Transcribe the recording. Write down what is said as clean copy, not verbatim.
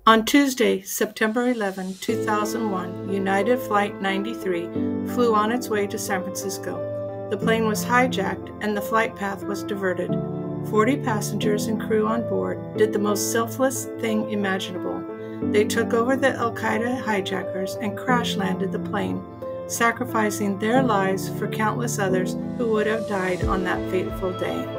On Tuesday, September 11, 2001, United Flight 93 flew on its way to San Francisco. The plane was hijacked and the flight path was diverted. 40 passengers and crew on board did the most selfless thing imaginable. They took over the Al-Qaeda hijackers and crash-landed the plane, sacrificing their lives for countless others who would have died on that fateful day.